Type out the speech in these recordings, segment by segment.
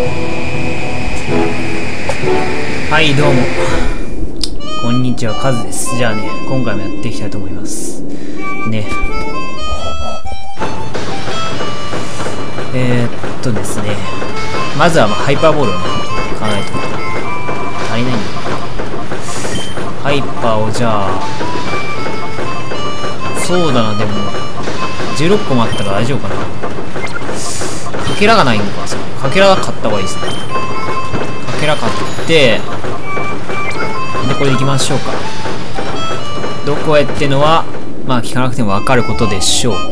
はい、どうも。こんにちは、カズです。じゃあね、今回もやっていきたいと思います。ね。ですね。まずは、ハイパーボールをね、買わないと。足りないんだ。ハイパーをじゃあ、そうだな、でも、16個もあったから大丈夫かな。かけらがないのか、かけら買った方がいいですね。かけら買って、で、これでいきましょうか。どこへってのは、まあ聞かなくても分かることでしょう。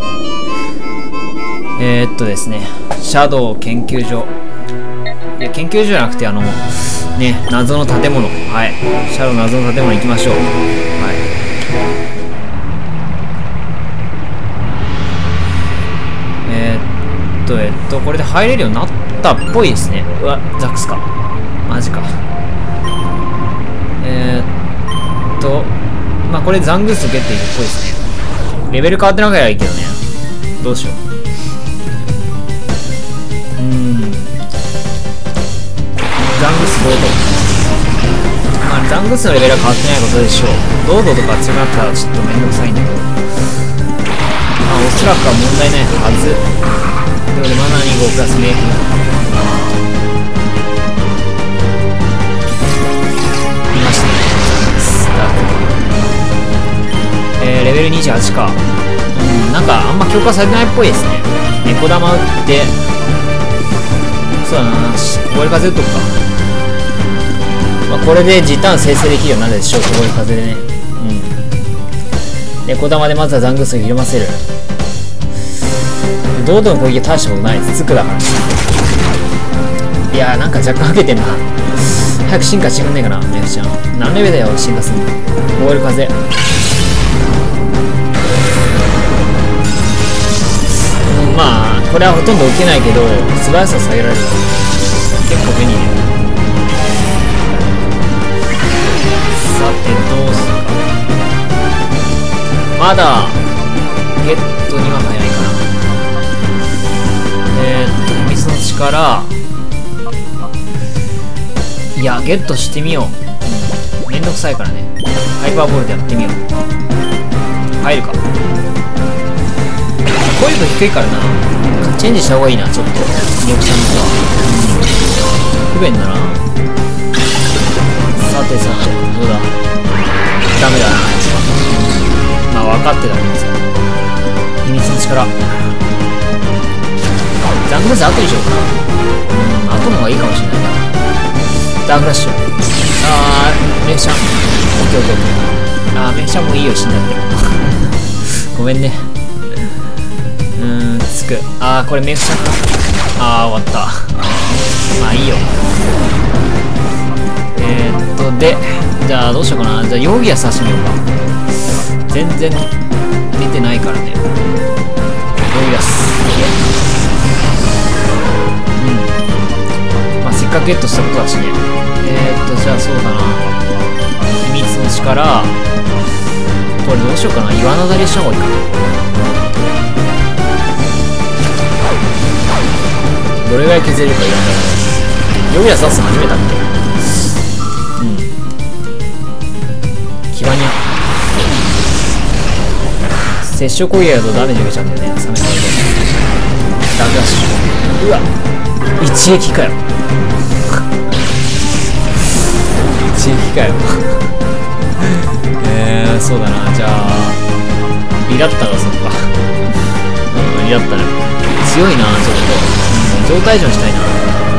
ですね、シャドウ研究所。いや、研究所じゃなくて、ね、謎の建物。はい。シャドウ謎の建物行きましょう。はい。これで入れるようになったっぽいですね。うわ、ザックスか。マジか。まあこれザングースゲットいるっぽいですね。レベル変わってなきゃいいけどね。どうしよう。ザングースどうぞ。まあザングースのレベルは変わってないことでしょう。ドードとか強くなったらちょっとめんどくさいんだけど。まあおそらくは問題ないはず。ということでマナー2号プラスメイク。いましたね。レベル28か。なんかあんま強化されてないっぽいですね。猫玉打って、そうだな、凍え風打っとくか。まあ、これで時短生成できるようになるでしょう、凍え風でね。猫玉でまずはザングースをひるませる。ドードの攻撃大したことない。つくだから。いやー、なんか若干受けてんな。早く進化してくんねえかな、メフちゃん。何レベルだよ、進化するの。凍える風。まあこれはほとんど受けないけど素早さ下げられるから結構便利だよ。さてどうするか。まだゲットには早いかな。秘密の力、いやゲットしてみよう。めんどくさいからね。ハイパーボールでやってみよう。入るか。こういうの低いからな。チェンジした方がいいな、ちょっと。リオクさんとは。不便だな。さてさて、どうだ。ダメだな。まあ分かってたけどさ。秘密の力。ザングース後にしようかな。後の方がいいかもしれないな。ダークラッシュ。メフちゃん。オッケーオッケーオッケー。メフちゃんもいいよ、死んだっても。ごめんね。つく。これメフちゃんか。終わった。まあいいよ。で、じゃあどうしようかな。じゃあ容疑は刺してみようか。全然出てないからね。容疑出す。まあせっかくゲットしたことだしね。じゃあそうだな。秘密の力。これどうしようかな。岩なだれした方がいいかな。どれぐらい削れるかいらない。ヨギラ刺すの初めてだっけ。キバニャ接触攻撃だとダメージ受けちゃうんだよね。サメハワイでダークラッシュ。うわ一撃かよ。一撃かよ。そうだな。じゃあリラッタがそっか。リラッタね。強いなちょっと。状態上にしたいな。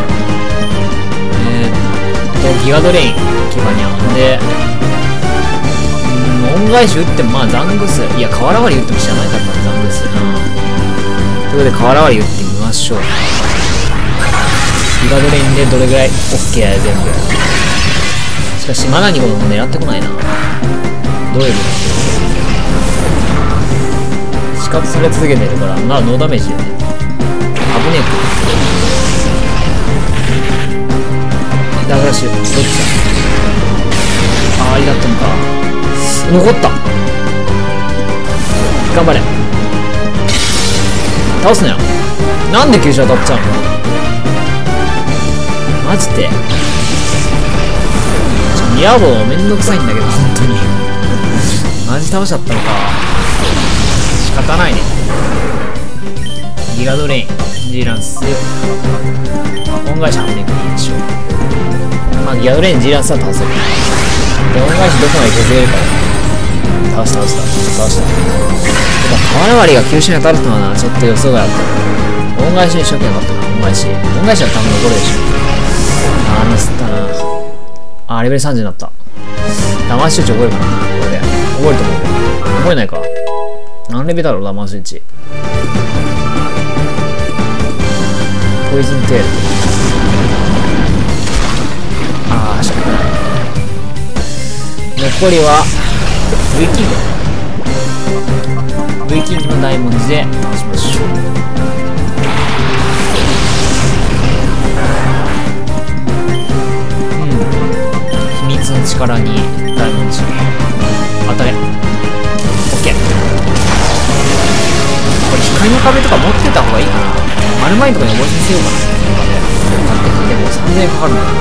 ギガドレイン、キバニャンで、恩返し打っても、まあザングス、いや、瓦割り打っても知らないからな、ザングスな。ということで、瓦割り打ってみましょう。ギガドレインでどれぐらい OK や、全部。しかし、マナ2号も狙ってこないな。どういうこと死活され続けてるから、まあ、ノーダメージだよね。危ねえか。ダークラッシュ、どっちだ。ありがとうか。残った。頑張れ。倒すなよ。なんで急所当たっちゃうの。 マジでミラボーめんどくさいんだけど、本当にマジ倒しちゃったのか。仕方ないね。ギガドレイン、ジーランス、恩返し半分いいでしょう。まあギガドレイン、ジーランスは倒せる。で、恩返しどこまで削れるか。倒した。ただ、瓦割りが急所に当たるのはな、ちょっと予想外だった。恩返しにしとけばよかったな、恩返しは多分残るでしょ。ミスったな。レベル30になった。騙し打ち覚えるかな、これで。覚えると思う。覚えないか。何レベルだろう、騙し打ち。ポイズンテール。しゃべらない。残りは、Vキングの大文字で倒しましょう。秘密の力に大文字。当たれ。オッケー。これ光の壁とか持ってた方がいいかな。マルマインとかに覚えさせようかな。でも3000円かかるんだよな。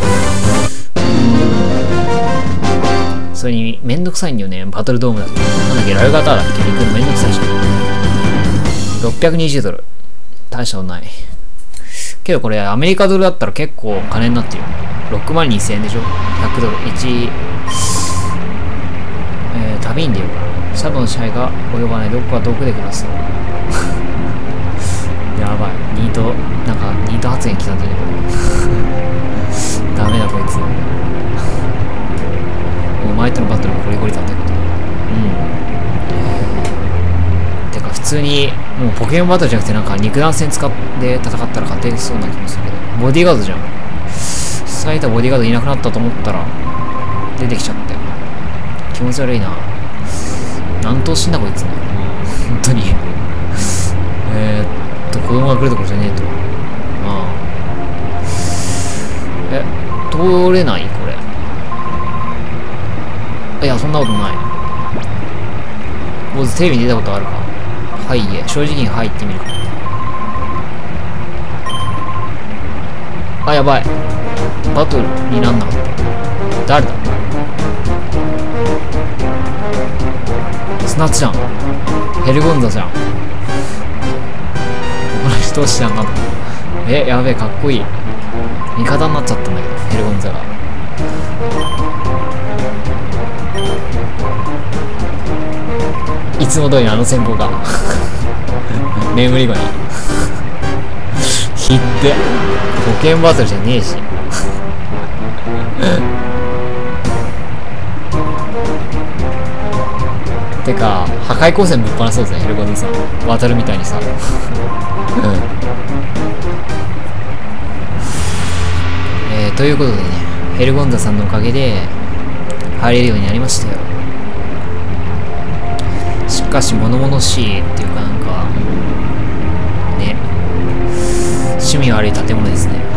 それにめんどくさいんだよね、バトルドームだと。なんだっけ、ラルガターだっけ、行くのめんどくさいじゃん。620ドル。大したことない。けどこれアメリカドルだったら結構金になってるよ。62000円でしょ。100ドル。旅に出ようかな。シャドウの支配が及ばない。どこか遠くで暮らすの。やばい。ニート発言来たんじゃねえか。ダメだこいつ。お前とのバトルゴリゴリだったけど。てか普通にもうポケモンバトルじゃなくてなんか肉弾戦使って戦ったら勝てそうな気もするけど。ボディーガードじゃん。咲いたボディーガードいなくなったと思ったら出てきちゃったよ。気持ち悪いな。何頭死んだこいつ。本当に。子供が来るところじゃねえと。通れないこれ。いや、そんなことない。坊主テレビに出たことあるか。はい、正直に入ってみるか。やばい。バトルになんなかった。誰だ。スナッチじゃん。ヘルゴンザじゃん。この人知らんかった。やべえ、かっこいい。味方になっちゃったんだけど、ヘルゴンザが。いつも通りの戦法が眠り子にひってポケモンバトルじゃねえしてか破壊光線ぶっ放そうぜ、ヘルゴンザさん渡るみたいにさということでね、ヘルゴンザさんのおかげで入れるようになりましたよ。しかし物々しいっていうかなんかね、趣味悪い建物ですね。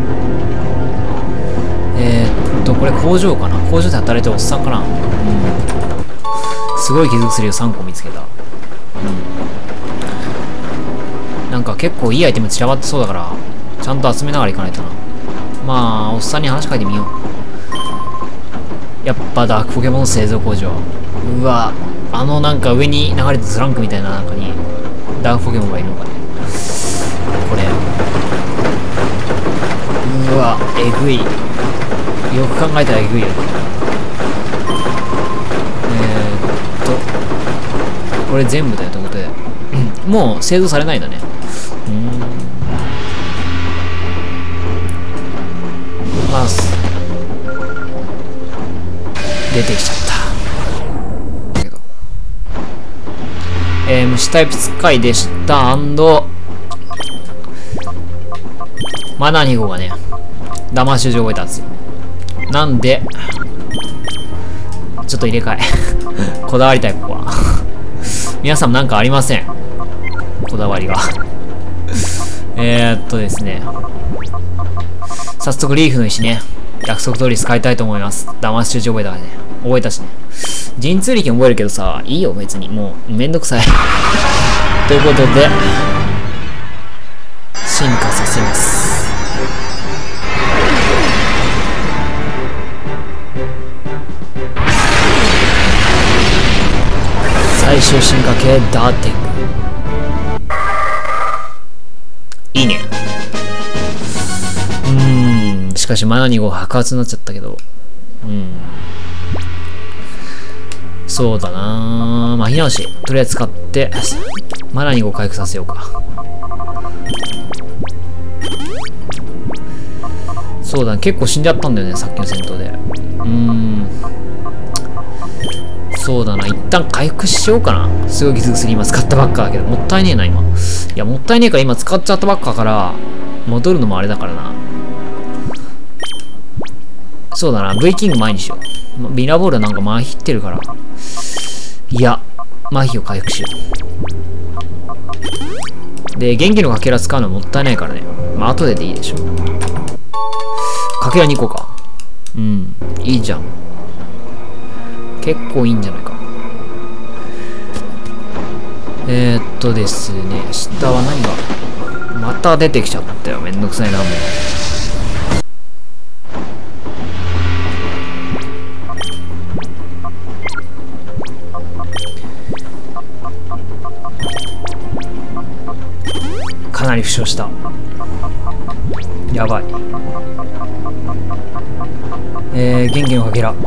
これ工場かな。工場で働いてるおっさんかな。すごい傷薬を3個見つけた。なんか結構いいアイテム散らばってそうだからちゃんと集めながら行かないとな。まあおっさんに話しかけてみよう。やっぱダークポケモン製造工場。うわ、なんか上に流れたスランクみたいな中にダークポケモンがいるのかね。これうわ、えぐい。よく考えたらえぐいよ。これ全部だよということでもう製造されないんだね。まあ出てきちゃったけど、虫タイプ使いでしたマナー2号がね騙し打ち覚えたんですよ。なんでちょっと入れ替えこだわりたい。ここは皆さんもなんかありません？こだわりがですね、早速リーフの石ね、約束通り使いたいと思います。騙し打ち覚えたからね。覚えたしね。神通力覚えるけどさ、いいよ別に。もうめんどくさいということで進化させます。 終進化系ダーティング。いいね。しかしマナ2号白髪になっちゃったけど、そうだな。まあ、火直しとりあえず使ってマナ2号回復させようか。そうだね、結構死んじゃったんだよね、さっきの戦闘で。そうだな、一旦回復しようかな。すごい傷薬今使ったばっかだけど、もったいねえな、今。いや、もったいねえから今使っちゃったばっかから、戻るのもあれだからな。そうだな、V キング前にしよう。ミラーボールはなんか麻痺ってるから。いや、麻痺を回復しよう。で、元気のかけら使うのはもったいないからね。まあ、後でいいでしょ。かけら2個か。いいじゃん。結構いいんじゃないか。ですね、下は何がまた出てきちゃったよ。めんどくさいな、もう。かなり負傷した。やばい。元気のかけら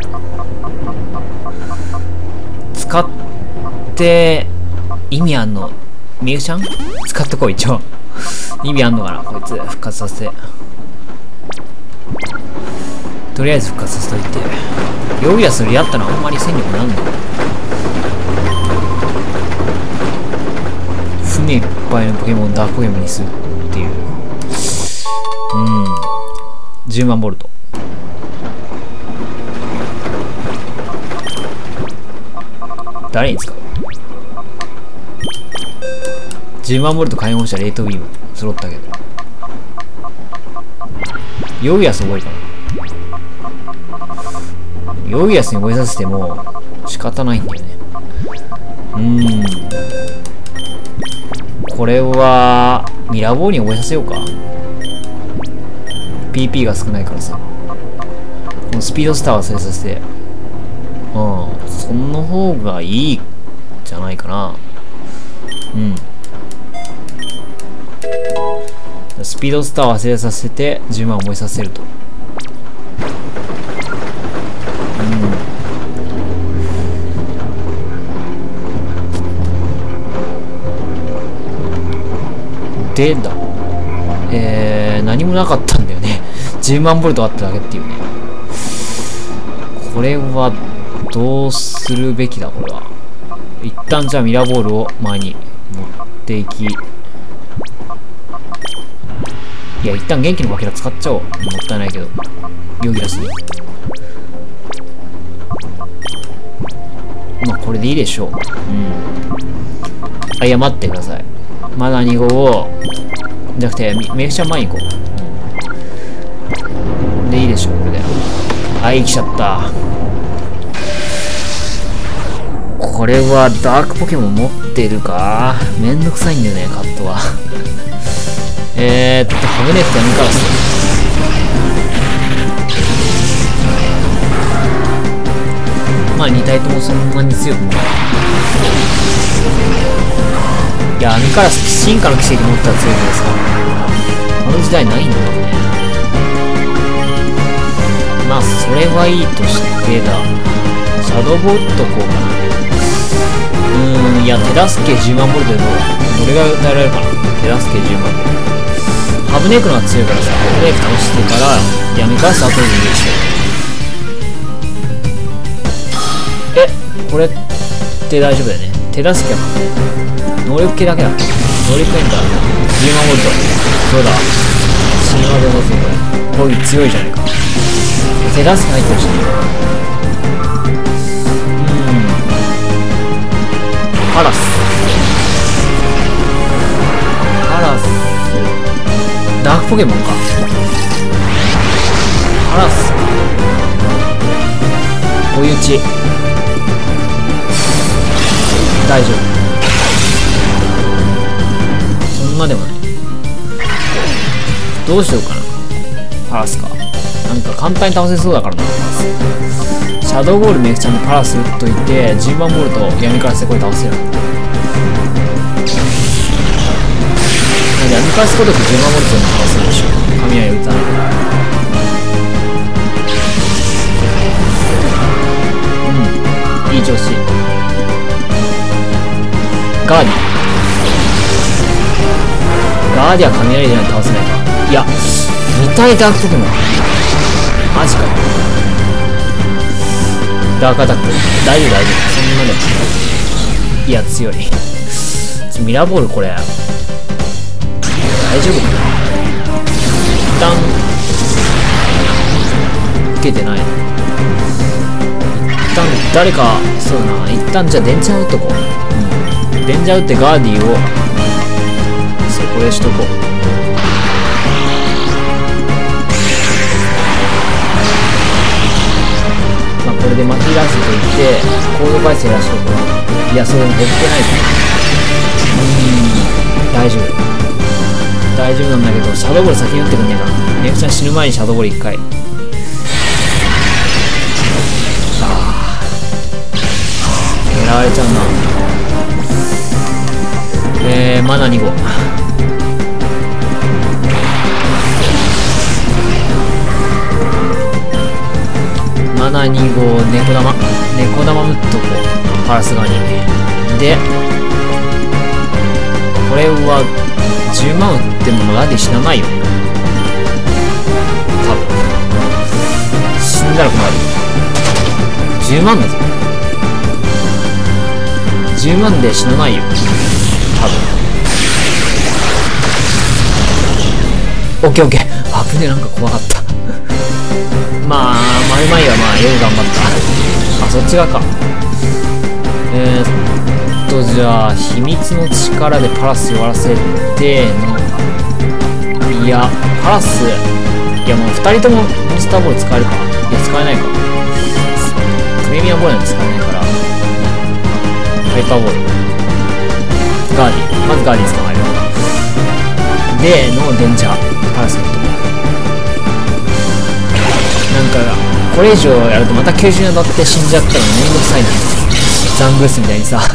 使って意味あんの？みゆちゃん使ってこい、一応。意味あんのかな、こいつ。復活させて。とりあえず復活させといて。ヨギアスよりやったのはあんまり戦力なんだよ。船いっぱいのポケモンダークポケモンにするっていう。10万ボルト。誰に使う？10万ボルト解放したレートビーム揃ったけど、ヨギアス覚えたの？ヨギアスに覚えさせても仕方ないんだよね。これはミラボーに覚えさせようか。 PP が少ないからさ。このスピードスター忘れさせて、その方がいいんじゃないかな。スピードスター忘れさせて10万覚えさせると。でだ、何もなかったんだよね。10万ボルトあっただけっていうね。これはどうするべきだ、これは。一旦じゃあミラーボールを前に持っていき、いや、一旦元気のかけら使っちゃおう。もったいないけど。ヨギラスに。まあ、これでいいでしょう。いや、待ってください。まだ2号を、じゃなくて、メフちゃん前に行こう。で、いいでしょう、これで。来ちゃった。これはダークポケモン持ってるか？めんどくさいんだよね、カットは。ハブネットやめからす。まあ2体ともそんなに強くない。いや、アミカラス進化の奇跡持ったら強いんですか。この時代ないんだよね。まあそれはいいとしてだ。シャドウボールとこうかな。いや、手助け10万ボルトでどうだ。どれが与えられるかな。手助け10万ボルト。ハブネークの方が強いからさ、ハブネーク倒してからやめ返す後でいいでしょ。これって大丈夫だよね。手助けは能力系だけだ。能力変化10万ボルト。どうだ、神話でどうするこれ。こういう強いじゃないか。手助け入ってほしい。カラスダークポケモンか。カラス追い打ち大丈夫。そんなでもない。どうしようかな。カラスか。なんか簡単に倒せそうだからな。シャャドウボールメイクちゃんでパラス打っといて、10万ボールと闇からせこい倒せる。闇からせこいと10万ボルトで倒せるでしょ。雷打たないから。いい調子。ガーディは雷でないと倒せないか。いや、2体ダークポケモンマジかよ。ダークアタック大丈夫。そんなのいや強い。ミラーボールこれ大丈夫かな。一旦受けてない。一旦誰か、そうだな、一旦じゃあ電車打っとこう。電車打ってガーディをそこでしとこう。まあこれで巻き出すといってコード回線出しとこう。いやそれ減ってないか。大丈夫なんだけど、シャドーボール先に打ってくんねえかな。メイクちゃん死ぬ前にシャドーボール1回。狙われちゃうな。マナ2号。マナ2号、猫玉打っとこう。パラス側に。で、これは10万打ってもガーディ死なないよ。多分。死んだら困る。10万だぞ。10万で死なないよ。多分。オッケーオッケー。危ねえ、なんか怖かった。まあ、マルマイはまあ、よく頑張った。あ、そっち側か。じゃあ、秘密の力でパラス弱らせての。いや、パラス。いや、もう2人ともモンスターボール使えるか。いや、使えないか。プレミアボールなんて使えないから。ハイパーボール。ガーディ。まずガーディ捕まえる。で、のデンジャー。パラスのとこ。なんか、これ以上やるとまた90に当たって死んじゃったらめんどくさいな。ザングースみたいにさ。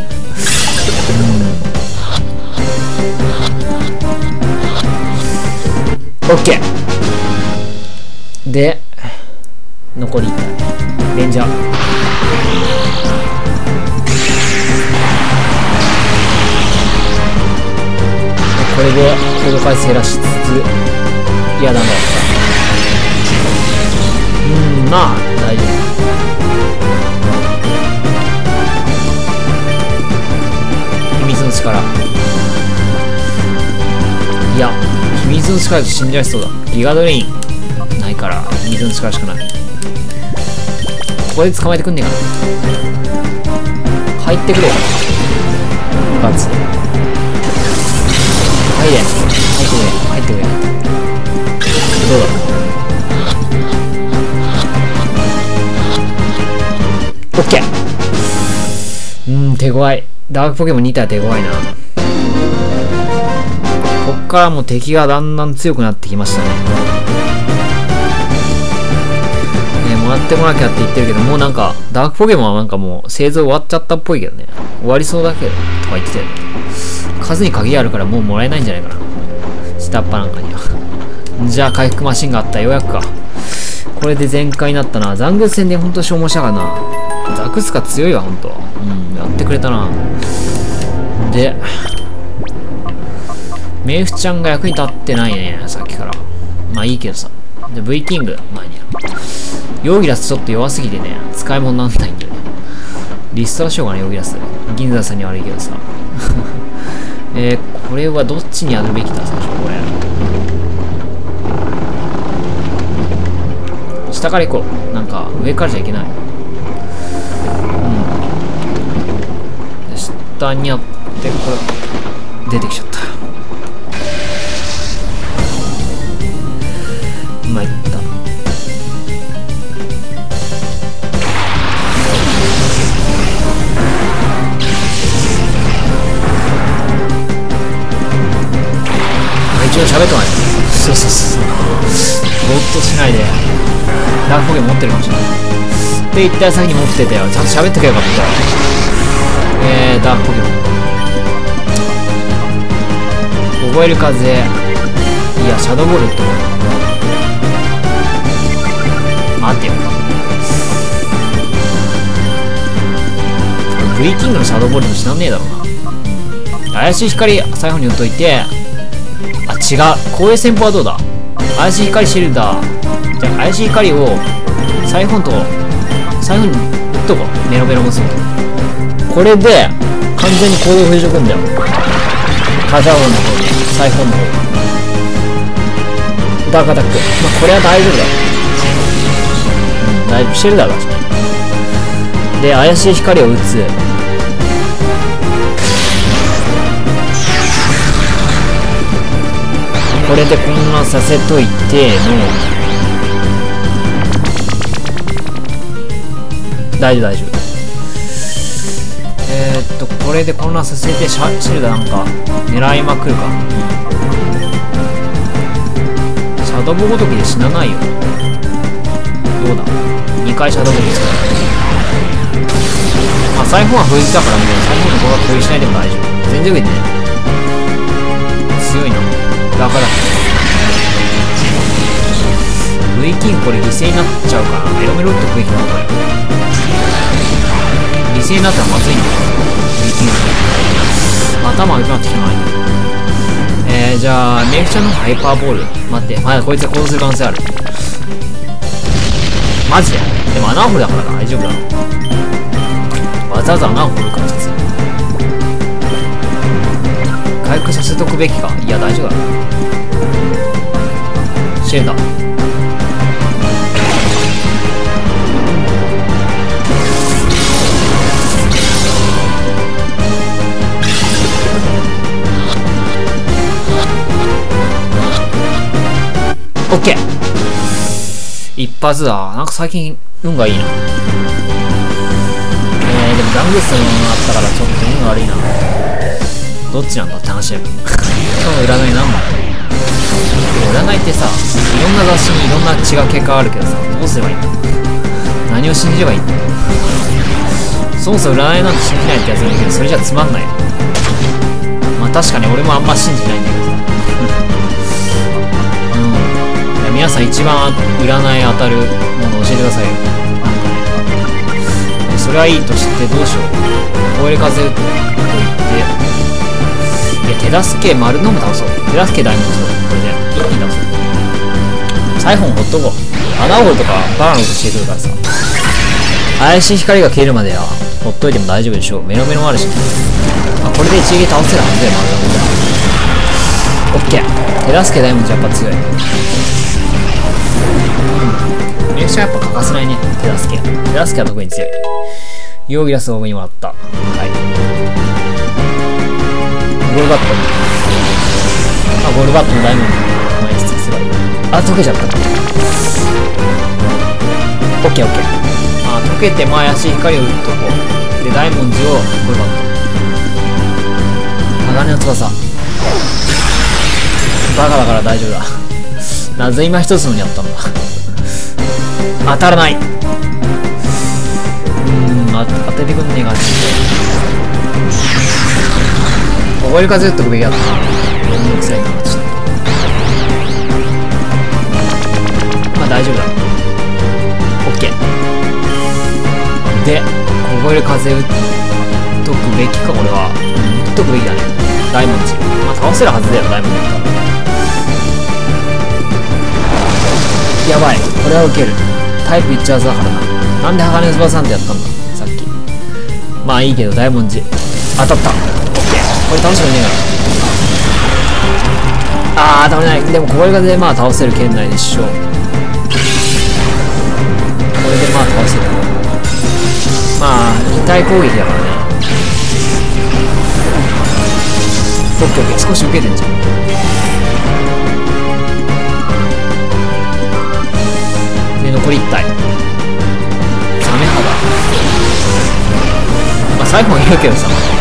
オッケー。で、残りレンジャー。これでコード回数減らしつつ、いやダメだった。まあ大丈夫。秘密の力。いや、秘密の力で死んじゃいそうだ。ギガドレインないから秘密の力しかない。ここで捕まえてくんねえかな。入ってくれよバツ。入れ、入ってくれ。どうだ。オッケー。手強い。ダークポケモン2体手強いな。こっからもう敵がだんだん強くなってきましたね。もらってこなきゃって言ってるけど、もうなんかダークポケモンはなんかもう製造終わっちゃったっぽいけどね。終わりそうだけどとか言ってたよね。数に限りあるからもうもらえないんじゃないかな、下っ端なんかには。じゃあ回復マシンがあった。ようやくか。これで全開になったな。残軍戦でほんと消耗したかな。ザクスカ強いわほんと。やってくれたな。でメイフちゃんが役に立ってないねさっきから。まあいいけどさ。で V キングまあいいや。ヨーギラスちょっと弱すぎてね使い物なんないんだよね。リストラしようかなヨーギラス。銀座さんに悪いけどさ。これはどっちにやるべきだ最初。これ下から行こう。なんか上からじゃいけない。下にあってこれ出てきちゃった。まいった。一応喋ってない。そうそうそう。ぼーっとしないでダークポケモン持ってるかもしれない。 って言ったら先に持ってたよ。ちゃんと喋ってくればよかった。ダークポケモン。凍える風。いや、シャドーボールと。待てよ。V キングのシャドーボールも知らねえだろうな。怪しい光、最後に打っといて。あ、違う。光栄戦法はどうだ。怪しい光シールダー。じゃあ、怪しい光を、最後に打っとこう。メロメロもそう。これで、完全に行動封じとくんだよ。カザオの方に、サイフォンの方。ダークアタック。まあ、これは大丈夫だよ。大丈夫。シェルダーだし。で、怪しい光を打つ。これで混乱させといての。大丈夫、大丈夫。これで混乱させてシェルダーなんか狙いまくるか。シャドボごときで死なないよ。どうだ、2回シャドボですから。まあサイフォンは封じたからみたいな。サイフォンの子が封じしないでも大丈夫。全然上でね。強いな。だから V キングこれ犠牲になっちゃうから、メロメロってくべきなのこれ。犠牲になったらまずいんだよ。頭悪くなってきたな。じゃあメイクちゃんのハイパーボール。待って、まだこいつが行動する可能性ある。マジで。でも穴を掘るだから大丈夫だろ。わざわざ穴を掘るから実は回復させとくべきか。いや大丈夫だろ。シェルダー。オッケー。一発だ。なんか最近運がいいな。でもダングスのものあったからちょっと運が悪いな。どっちなんだって話だよ。今日の占い何枚？占いってさ、いろんな雑誌にいろんな違う結果があるけどさ、どうすればいいんだ。何を信じればいいんだ。そもそも占いなんて信じないってやついるけど、それじゃつまんないよ。まあ確かに俺もあんま信じないんだけどさ。皆さん一番占い当たるもの教えてくださいよ。なんかね。それはいいとしてどうしよう。凍える風といって。いや、手助け丸飲む倒そう。手助け大門そう。これで一気に倒そう。サイフォンほっとこう。穴掘るとかバラのことしてくるからさ。怪しい光が消えるまではほっといても大丈夫でしょう。メロメロもあるし。あ、これで一撃倒せるはずだよ、丸飲む。オッケー。手助け大門じゃやっぱ強い。メイクちゃんやっぱ欠かせないね。手助け。手助けは特に強い。ヨーギラスを上にもらった。はい。ゴールバット。あ、ゴールバットのダイヤモンドの演出すればいい。あ、溶けちゃった。オッケーオッケー。あ、溶けて怪しい光を打っとこう。で、ダイモンジをゴールバット。鋼の翼。バカだから大丈夫だ。なぜ今一つのにやったんだ。当たらない。当ててくんねえか。凍える風打っとくべきだったな。めんどくさいな。ちょっとまあ大丈夫だ。オッケーで、凍える風打っとくべきか。これは打っとくべきだね。大文字。まあ倒せるはずだよ。大文字だったらやばい。これは受ける。タイプいっちゃうはずだからな。なんで鋼の翼さんってやったんださっき。まあいいけど大文字当たった。オッケー。これ倒してもいいねえから。あー当たらない。でもこれがでまあ倒せる圏内でしょう。これでまあ倒せる。まあ2体攻撃だからね。オッケーオッケー。少し受けてんじゃん。残り1体。サメ肌。まあサイフォンいるけどさ、